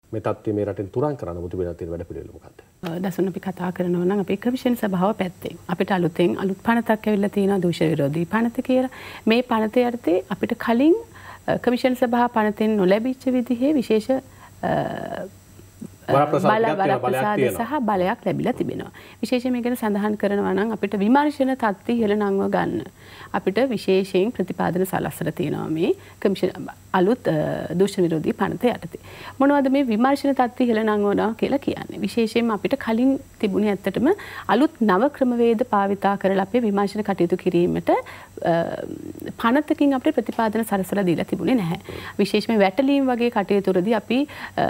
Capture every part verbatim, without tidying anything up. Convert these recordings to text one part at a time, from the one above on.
මේ තත්ත්වය මේ රටෙන් තුරන් කරන්න ඔබතුමිලා තියෙන වැඩ පිළිවෙල මොකක්ද? දසුන් අපි කතා කරනවා නම් අපේ කමිෂන් සභාව පැත්තෙන් අපිට අලුතෙන් අලුත් පනතක් ඇවිල්ලා තියෙනවා දූෂණ විරෝධී පනත කියලා. මේ පනත යටතේ අපිට කලින් කමිෂන් සභාව පනතෙන් නොලැබිච්ච විදිහේ විශේෂ බලප්‍රසාද සහ බලයක් ලැබිලා තිබෙනවා. විශේෂයෙන් මේ ගැන සඳහන් කරනවා නම් අපිට විමර්ශන තත්ත්වය ඉහළ නංව ගන්න අපිට විශේෂයෙන් ප්‍රතිපාදන සලස්සලා තියෙනවා මේ කමිෂන් අලුත් දූෂණ විරෝධී පනත යටතේ. මොනවද මේ විමර්ශන තත්ත්වය ඉහළ නංවනවා කියලා කියන්නේ? විශේෂයෙන්ම අපිට කලින් තිබුණේ ඇත්තටම අලුත් නව ක්‍රමවේද භාවිතා කරලා අපේ විමර්ශන කටයුතු කිරීමට පනතකින් අපිට ප්‍රතිපාදන සලස්සලා දීලා තිබුණේ නැහැ. විශේෂයෙන්ම වැටලීම් වගේ කටයුතුවලදී අපි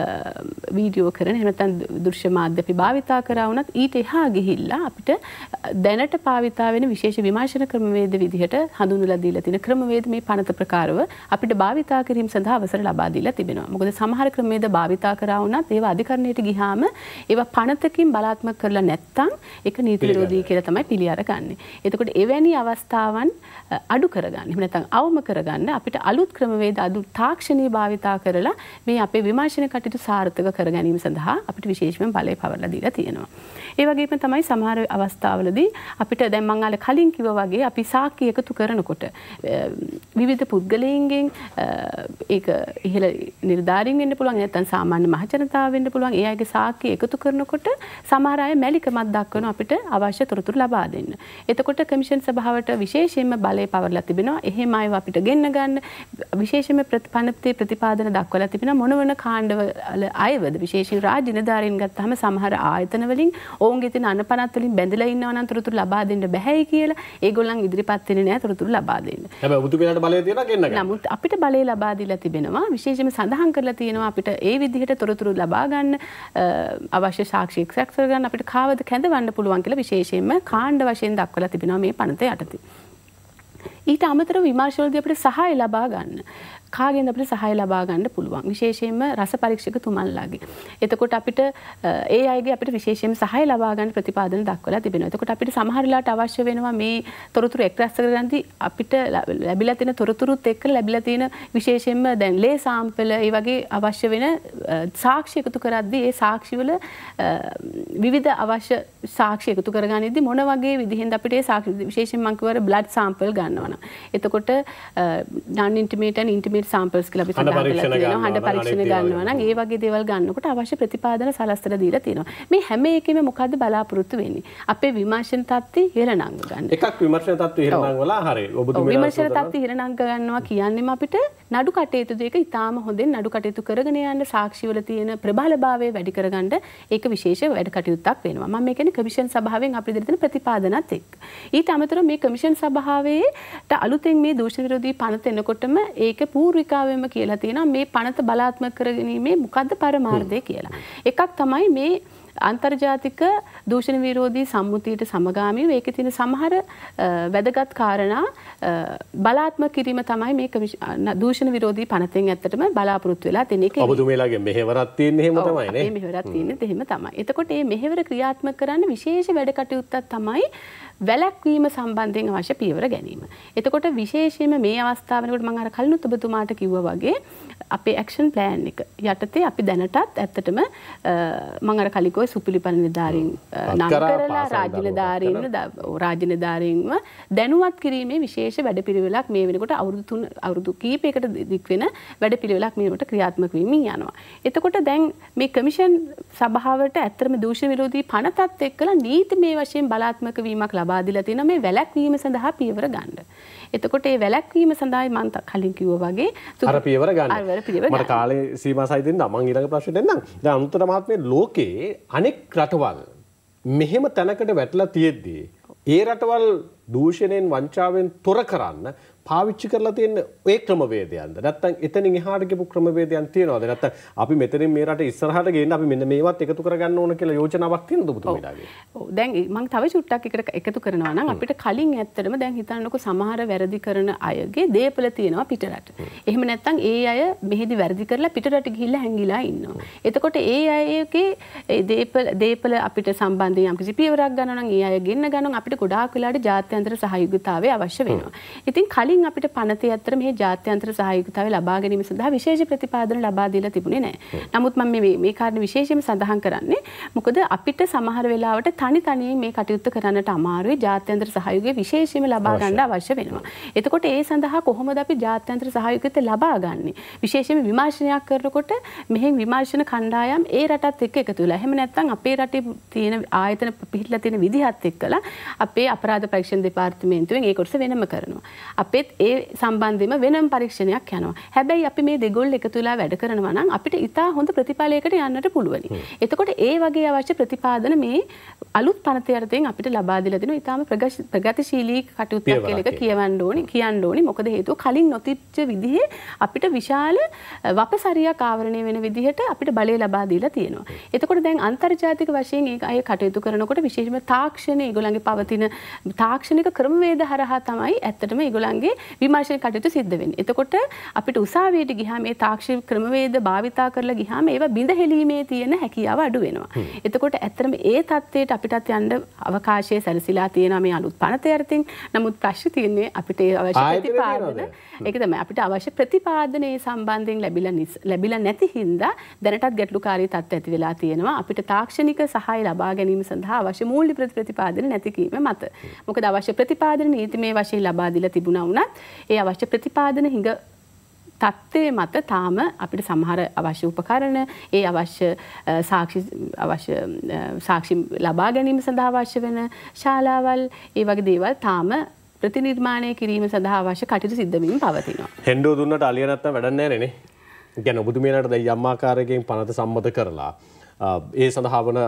වීඩියෝ කරන එහෙම නැත්නම් දෘශ්‍ය මාධ්‍ය අපි භාවිතා කරා වුණත් ඊට එහා ගිහිල්ලා අපිට දැනට භාවිතා වෙන විශේෂ විමර්ශන ක්‍රමවේද විදිහට හඳුන්වලා දීලා තියෙන ක්‍රමවේද මේ පනත ප්‍රකාරව අපිට භාවිතා කිරීම සඳහා අවසර ලබා දීලා තිබෙනවා. මොකද සමහර ක්‍රමවේද භාවිතා කරා වුණත් ඒවා අධිකරණයට ගියාම ඒවා පනතකින් බලාත්මක කරලා නැත්නම් ඒක නීති විරෝධී කියලා තමයි පිළි අරගන්නේ. එතකොට එවැනි අවස්ථාවන් අඩු කරගන්න. එහෙම නැත්නම් අවම කරගන්න අපිට අලුත් ක්‍රමවේද අලුත් තාක්ෂණීය භාවිතා කරලා මේ අපේ විමර්ශන කටයුතු සාර්ථක කර ගැනීම සඳහා අපිට විශේෂයෙන්ම බලය පවරලා දීලා තියෙනවා. ඒ වගේම තමයි සමහර අවස්ථාවලදී අපිට දැන් මම අර කලින් කිව්වා වගේ අපි සාක්ෂි එකතු කරනකොට විවිධ පුද්ගලයන්ගෙන් ඒක ඉහළ නිලධාරීන් වෙන්න පුළුවන් නැත්නම් සාමාන්‍ය මහ ජනතාව වෙන්න පුළුවන්. ඒ අයගේ සාක්ෂි එකතු කරනකොට සමහර අය මැලිකමක් දක්වන අපිට අවශ්‍ය තොරතුරු ලබා දෙන්න. එතකොට කමිෂන් සභාවට විශේෂයෙන්ම බලය පවරලා තිබෙනවා. එහෙම අයව අපිට ගෙන්න ගන්න විශේෂයෙන්ම ප්‍රතිපනත්තේ ප්‍රතිපාදන දක්වලා තිබෙනවා. මොන මොන කාණ්ඩවල අයවද විශේෂයෙන් රාජ්‍ය නිලධාරීන් ගත්තාම සමහර ආයතන වලින් ඔවුන්ගේ තියෙන අනපනත් වලින් බැඳලා ඉන්නවා නම් තොරතුරු ලබා දෙන්න බැහැයි කියලා ඒගොල්ලන් ඉදිරිපත් වෙන්නේ නැහැ තොරතුරු ලබා දෙන්න. හැබැයි ඔබතුමිලාට බලය තියෙනවා ගෙන්න ගන්න. නමුත් අපිට බලය ලබා දීලා තිබෙනවා. විශේෂයෙන්ම සඳහන් කරලා තියෙනවා අපිට ඒ විදිහට තොරතුරු ලබා ගන්න අවශ්‍ය සාක්ෂි එක්සැක්ට් කරගන්න අපිට කාවද කැඳවන්න පුළුවන් කියලා විශේෂයෙන්ම කාණ්ඩ වශයෙන් දක්වලා තිබෙනවා මේ පනත යටතේ. ඊට අමතරව විමර්ශනවලදී අපිට සහාය ලබා ගන්න කාගෙන්ද අපිට සහාය ලබා ගන්න පුළුවන් විශේෂයෙන්ම රස පරීක්ෂකතුමන්ලාගේ. එතකොට අපිට ඒ අයගේ අපිට විශේෂයෙන්ම සහාය ලබා ගන්න ප්‍රතිපාදන දක්වලා තිබෙනවා. එතකොට අපිට සමහර වෙලාවට අවශ්‍ය වෙනවා මේ තොරතුරු එක්රැස් කරගන්නදී අපිට ලැබිලා තියෙන තොරතුරුත් එක්ක ලැබිලා තියෙන විශේෂයෙන්ම දැන් ලේ සාම්පල ඒ වගේ අවශ්‍ය වෙන සාක්ෂි එකතු කරද්දී ඒ සාක්ෂිවල විවිධ අවශ්‍ය සාක්ෂි එකතු කරගන්නදී මොන වගේ විදිහෙන්ද අපිට ඒ සාක්ෂි විශේෂයෙන් මම කියවර බ්ලඩ් සාම්පල් ගන්නවා නම්. එතකොට non intimate and intimate samples කියලා අපි සඳහන් කරලා තියෙනවා. හඬ පරීක්ෂණ ගන්නවා නම් ඒ වගේ දේවල් ගන්නකොට අවශ්‍ය ප්‍රතිපාදන සලස්සලා දීලා තියෙනවා. මේ හැම එකෙම මොකද්ද බලාපොරොත්තු වෙන්නේ? අපේ විමර්ශන තත්ත්වය ඉහළ නංග ගන්න. එකක් විමර්ශන තත්ත්වය ඉහළ නංගවලා හරිය. ඔබතුමීලා විමර්ශන තත්ත්වය ඉහළ නංග ගන්නවා කියන්නේම අපිට නඩු කටයුතු දෙක ඉතාම හොඳින් නඩු කටයුතු කරගෙන යන්න සාක්ෂිවල තියෙන ප්‍රබලභාවය වැඩි කරගන්න ඒක විශේෂ වැඩ කටයුත්තක් වෙනවා. මම මේ කියන්නේ කමිෂන් සභාවෙන් අපිට දෙන ප්‍රතිපාදනත් එක්ක. ඊට අමතරව මේ කමිෂන් සභාවේට අලුතෙන් මේ දූෂණ විරෝධී පනත එනකොටම ඒක පූර්විකාවෙම කියලා තියෙනවා මේ පනත බලාත්මක කරගැනීමේ මොකද්ද පරමාර්ථය කියලා. එකක් තමයි මේ අන්තර්ජාතික දූෂණ විරෝධී සම්මුතියට සමගාමීව ඒකේ තියෙන සමහර වැදගත් කාරණා බලාත්මක කිරීම තමයි මේ දූෂණ විරෝධී පනතෙන් ඇත්තටම බලාපොරොත්තු වෙලා තියෙන එක. ඔබතුමීලාගේ මෙහෙවරක් තියෙන්නේ එහෙම තමයි නේ. මේ මෙහෙවරක් තියෙන්නේ එහෙම තමයි. එතකොට මේ මෙහෙවර ක්‍රියාත්මක කරන්න විශේෂ වැඩ කටයුත්තක් තමයි වැළැක්වීම සම්බන්ධයෙන් අවශ්‍ය පියවර ගැනීම. එතකොට විශේෂයෙන්ම මේ අවස්ථාව වෙනකොට මම අර කලිනුත් ඔබතුමාට කිව්වා වගේ අපේ ඇක්ෂන් ප්ලෑන් එක යටතේ අපි දැනටත් ඇත්තටම මම අර කලිකෝ සුපිලිපන නිලධාරීන් නම් කරලා රාජ්‍ය නිලධාරීන් රාජ්‍ය නිලධාරීන්ව දැනුවත් කිරීමේ විශේෂ වැඩපිළිවෙලක් මේ වෙනකොට අවුරුදු තුන අවුරුදු කීපයකට දික් වෙන වැඩපිළිවෙලක් මේ වෙනකොට ක්‍රියාත්මක වෙමින් යනවා. එතකොට දැන් මේ කමිෂන් සභාවට ඇත්තටම දූෂණ විරෝධී පනතත් එක්කලා නීතිමය වශයෙන් බලාත්මක වීමක් ලබා දීලා තියෙනවා මේ වැළැක්වීම සඳහා පියවර ගන්න. එතකොට මේ වැළැක්වීම සඳහායි මම කලින් කිව්වා වගේ අර පියවර ගන්න. මට කාලේ සීමා සහිත දෙන්න මම ඊළඟ ප්‍රශ්නෙට එන්නම්. දැන් අනුත්තර මහත්මිය ලෝකේ අනෙක් රටවල් මෙහෙම තැනකට වැටලා තියෙද්දී ඒ රටවල් දූෂණයෙන් වංචාවෙන් තොර කරන්න පාවිච්චි කරලා තියෙන ඒ ක්‍රමවේදයන්ද නැත්නම් එතනින් එහාට ගිහපු ක්‍රමවේදයන් තියනවද නැත්නම් අපි මෙතනින් මේ රට ඉස්සරහට ගේන්න අපි මෙන්න මේවත් එකතු කරගන්න ඕන කියලා යෝජනාවක් තියෙනවද ඔබතුමීලාගේ? ඔව් දැන් මම තව චුට්ටක් එකට එකතු කරනවා නම් අපිට කලින් ඇත්තටම දැන් හිතන්නකො සමහර වැරදි කරන අයගේ දේපල තියෙනවා පිටරට. එහෙම නැත්නම් ඒ අය මෙහෙදි වැරදි කරලා පිටරට ගිහිල්ලා හැංගිලා ඉන්නවා. එතකොට ඒ අයගේ ඒ දේපල දේපල අපිට සම්බන්ධයෙන් යම්කිසි පියවරක් ගන්නවා නම් ඒ අය ගෙන්න ගන්නවා අපිට ගොඩාක් වෙලාවට ජාත්‍යන්තර ජාත්‍යන්තර සහයෝගිතාවය අවශ්‍ය වෙනවා. ඉතින් කලින් අපිට පනතේ අතර මේ ජාත්‍යන්තර සහයෝගිතාවය ලබා ගැනීම සඳහා විශේෂ ප්‍රතිපාදන ලබා දීලා තිබුණේ නැහැ. නමුත් මම මේ මේ කාරණේ විශේෂයෙන්ම සඳහන් කරන්නේ මොකද අපිට සමහර වෙලාවට තනි තනියෙන් මේ කටයුත්ත කරන්නට අමාරුයි. ජාත්‍යන්තර සහයෝගය විශේෂයෙන්ම ලබා ගන්න අවශ්‍ය වෙනවා. එතකොට ඒ සඳහා කොහොමද අපි ජාත්‍යන්තර සහයෝගිත ලබා ගන්නේ? විශේෂයෙන්ම විමර්ශනයක් කරනකොට මෙහෙන් විමර්ශන කණ්ඩායම් ඒ රටත් එක්ක එකතු වෙලා. එහෙම නැත්නම් අපේ රටේ තියෙන ආයතන පිළිලා තියෙන විදිහත් එක්කලා අපේ අපරාධ පරීක්ෂණ දෙපාර්තමේන්තුවෙන් ඒ කොටස වෙනම කරනවා. අපේත් ඒ සම්බන්ධයෙන්ම වෙනම පරීක්ෂණයක් යනවා. හැබැයි අපි මේ දෙගොල්ල එකතු වෙලා වැඩ කරනවා නම් අපිට ඉතා හොඳ ප්‍රතිඵලයකට යන්නට පුළුවනි. එතකොට ඒ වගේ අවශ්‍ය ප්‍රතිපාදන මේ අලුත් පනතේ යටතෙන් අපිට ලබා දීලා දෙනවා. ඊටාම ප්‍රගතිශීලී කටයුත්තක් කියලා එක කියවන්න ඕනි කියන්න ඕනි. මොකද හේතුව කලින් නොතිච්ච විදිහේ අපිට විශාල වපසරියක් ආවරණය වෙන විදිහට අපිට බලය ලබා දීලා තියෙනවා. එතකොට දැන් අන්තර්ජාතික වශයෙන් ඒ අය කටයුතු කරනකොට විශේෂයෙන්ම තාක්ෂණ ඒගොල්ලන්ගේ පවතින තාක්ෂණික ක්‍රමවේද හරහා තමයි ඇත්තටම ඒගොල්ලන්ගේ විමර්ශන කටයුතු සිද්ධ වෙන්නේ. එතකොට අපිට උසාවියට ගියාම මේ තාක්ෂණික ක්‍රමවේද භාවිතා කරලා ගියාම ඒවා බිඳ හෙලීමේ තියෙන හැකියාව අඩු වෙනවා. එතකොට ඇත්තටම ඒ தත්ත්වයට අපිටත් යන්න අවකාශය සැලසීලා තියෙනවා මේ අලුත් පනතේ යටතෙන්. නමුත් ප්‍රශ්නේ තියෙන්නේ අපිට ඒ අවශ්‍ය ප්‍රතිපාදන ඒක තමයි අපිට අවශ්‍ය ප්‍රතිපාදනයේ සම්බන්ධයෙන් ලැබිලා ලැබිලා නැති හින්දා දැනටත් ගැටලුකාරී තත්ත්ව ඇති වෙලා තියෙනවා. අපිට තාක්ෂණික සහාය ලබා ගැනීම සඳහා අවශ්‍ය මූල්‍ය ප්‍රතිපාදන නැති කීම මත. මොකද අවශ්‍ය ප්‍රතිපාදන නීතිමය වශයෙන් ලබා දීලා තිබුණා වුණත් ඒ අවශ්‍ය ප්‍රතිපාදන හිඟ තත්ත්වයේ මත තාම අපිට සමහර අවශ්‍ය උපකරණ ඒ අවශ්‍ය සාක්ෂි අවශ්‍ය සාක්ෂි ලබා ගැනීම සඳහා අවශ්‍ය වෙන ශාලාවල් ඒ වගේ දේවල් තාම ප්‍රතිනිර්මාණය කිරීම සඳහා අවශ්‍ය කටයුතු සිද්ධ වෙමින් පවතිනවා. හෙන්ඩෝ දුන්නට අලිය නැත්තම් වැඩක් නැහැ නේ. ඒ කියන්නේ ඔබතුමියනට දැන් යම් ආකාරයකින් පනත සම්මත කරලා ඒ සඳහා වන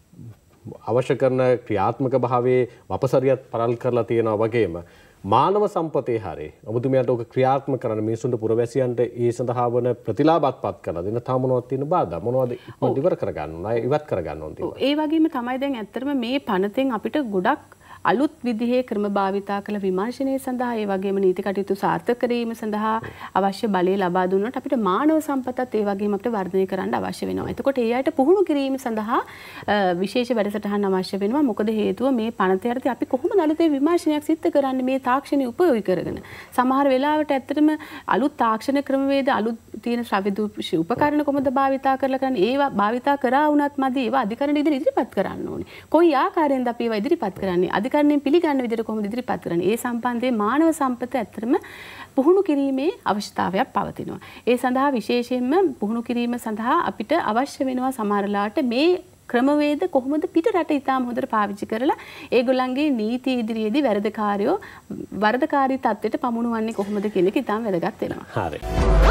අවශ්‍ය කරන ක්‍රියාත්මක භාවයේ වපසරියත් පරල් කරලා තියෙනවා වගේම මානව සම්පතේ හරේ ඔබතුමියට ඔක ක්‍රියාත්මක කරන මිනිසුන්ට පුරවැසියන්ට ඒ සඳහා වන ප්‍රතිලාභත්පත් කරලා දෙන්න තා මොනවද තියෙන බාධා මොනවද ඉවර කරගන්න ඕන ඉවත් කරගන්න ඕන තියෙනවා. ඒ වගේම තමයි දැන් ඇත්තටම මේ පනතෙන් අපිට ගොඩක් අලුත් විදිහේ ක්‍රම භාවිතා කළ විමර්ශනය සඳහා ඒ වගේම නීති කටයුතු සාර්ථක කිරීම සඳහා අවශ්‍ය බලය ලබා දුන්නොත් අපිට මානව සම්පතත් ඒ වගේම අපිට වර්ධනය කරන්න අවශ්‍ය වෙනවා. එතකොට ඒ අයට පුහුණු කිරීම සඳහා විශේෂ වැඩසටහන් අවශ්‍ය වෙනවා. මොකද හේතුව මේ පනත යටතේ අපි කොහොමද අලුතේ විමර්ශනයක් සිද්ධ කරන්නේ මේ තාක්ෂණය උපයෝගී කරගෙන. සමහර වෙලාවට ඇත්තටම අලුත් තාක්ෂණ ක්‍රමවේද අලුත් තියෙන ශ්‍රව්‍ය දූෂ්‍ය උපකරණ කොහොමද භාවිතා කරලා කරන්නේ ඒවා භාවිතා කරා වුණත් මදි ඒවා අධිකරණ ඉදිරිපත් කරන්න ඕනේ. කොයි ආකාරයෙන්ද අපි ඒවා ඉදිරිපත් කරන්නේ? අධිකරණයෙන් පිළිගන්න විදිහට කොහොමද ඉදිරිපත් කරන්නේ? ඒ සම්බන්ධයෙන් මානව සම්පත ඇත්තටම පුහුණු කිරීමේ අවශ්‍යතාවයක් පවතිනවා. ඒ සඳහා විශේෂයෙන්ම පුහුණු කිරීම සඳහා අපිට අවශ්‍ය වෙනවා සමහරලාට මේ ක්‍රමවේද කොහොමද පිට රට ඉතාම හොඳට පාවිච්චි කරලා ඒගොල්ලන්ගේ නීති ඉදිරියේදී වැරදකාරයෝ වරදකාරී තත්ත්වයට පමුණුවන්නේ කොහොමද කියන එක ඉතාම වැදගත් වෙනවා. හරි.